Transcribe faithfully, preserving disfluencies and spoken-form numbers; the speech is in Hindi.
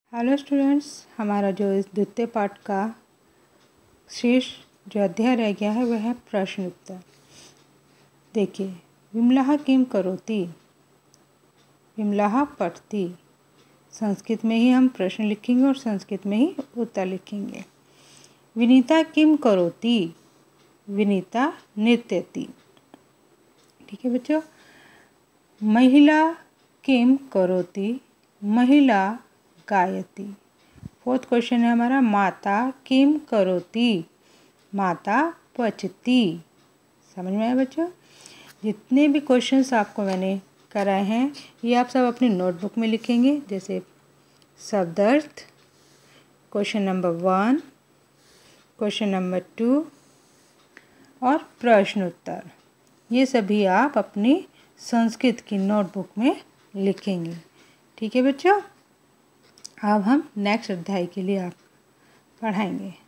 हेलो स्टूडेंट्स, हमारा जो इस द्वितीय पाठ का शेष जो अध्याय रह गया है वह है प्रश्न उत्तर। देखिए, विमला किम करोति, विमला पठति। संस्कृत में ही हम प्रश्न लिखेंगे और संस्कृत में ही उत्तर लिखेंगे। विनीता किम करोति, विनीता नृत्यति। ठीक है बच्चों। महिला किम करोति, महिला गायति। फोर्थ क्वेश्चन है हमारा, माता किम करोति, माता पचति। समझ में आया बच्चों? जितने भी क्वेश्चंस आपको मैंने कराए हैं ये आप सब अपनी नोटबुक में लिखेंगे। जैसे शब्दार्थ, question number one, question number two और प्रश्न उत्तर, ये सभी आप अपनी संस्कृत की नोटबुक में लिखेंगे। ठीक है बच्चों। अब हम नेक्स्ट अध्याय के लिए आप पढ़ाएंगे।